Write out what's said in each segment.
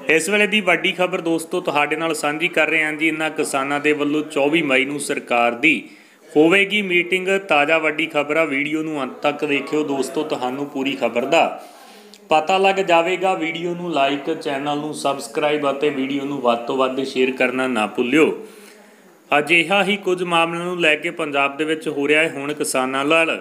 इस वेले की वड्डी खबर दोस्तों तुहाडे नाल सांझी कर रहे हैं जी। इन्हां किसानां दे वल्लों 24 मई नूं सरकार दी होवेगी मीटिंग। ताज़ा वड्डी खबर आ, वीडियो नूं अंत तक देखियो दोस्तों, तुहानूं पूरी खबर दा पता लग जाएगा। वीडियो नूं लाइक, चैनल नूं सबसक्राइब और वीडियो नूं वध तों वध शेयर करना ना भुल्लिओ। अजिहा ही कुछ मामलों नूं लैके पंजाब दे विच हो रहा है। हुण किसानां नाल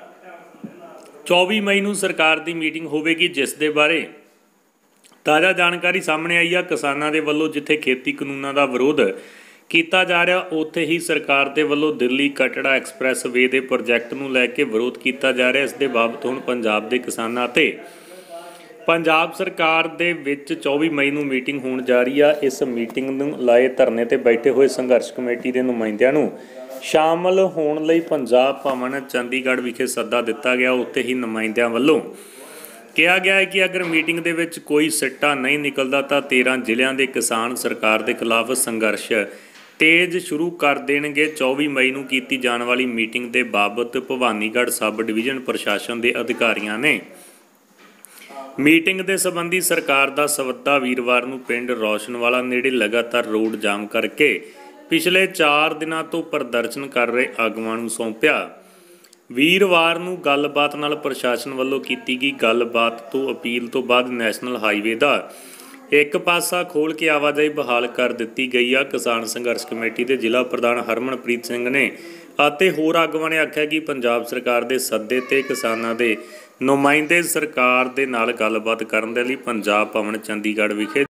24 मई नूं सरकार दी मीटिंग होवेगी, जिस दे बारे ताज़ा जानकारी सामने आई है। किसानों के वलों जिथे खेती कानूनों का विरोध किया जा रहा, उत्थे ही सरकार के वलों दिल्ली कटड़ा एक्सप्रैस वे के प्रोजैक्ट नूं लैके विरोध किया जा रहा। इस दे बाबत हुण पंजाब के किसानां ते पंजाब सरकार दे विच 24 मई नूं मीटिंग होण जा रही है। इस मीटिंग नूं लाए धरने ते बैठे हुए संघर्ष कमेटी के नुमाइंदियां नूं शामिल होण लई पंजाब भवन चंडीगढ़ विखे सद्दा दिता गया। उत्थे ही नुमाइंदियां वल्लों कहा गया है कि अगर मीटिंग दे विच कोई सिट्टा नहीं निकलता तो 13 ਜ਼ਿਲ੍ਹਿਆਂ के किसान सरकार के खिलाफ संघर्ष तेज शुरू कर देणगे। 24 मई नूं कीती जाण वाली मीटिंग के बाबत भवानीगढ़ सब डिवीजन प्रशासन के अधिकारियों ने मीटिंग के संबंधी सरकार का सवदा वीरवार नूं पिंड रोशनवाला नेड़े लगातार रोड जाम करके पिछले 4 दिनों तो प्रदर्शन कर रहे आगुआं नूं सौंपिया। वीरवार नूं गलबात नाल प्रशासन वल्लों कीती गई गलबात तो अपील तो बाद नैशनल हाईवे का एक पासा खोल के आवाजाही बहाल कर दी गई है। किसान संघर्ष कमेटी के जिला प्रधान हरमनप्रीत सिंह ने ਅਤੇ होर आगुआं ने आख्या कि पंजाब सरकार के सद्दे ते किसानां दे नुमाइंदे सरकार दे नाल गलबात करन दे लई पंजाब भवन चंडीगढ़ विखे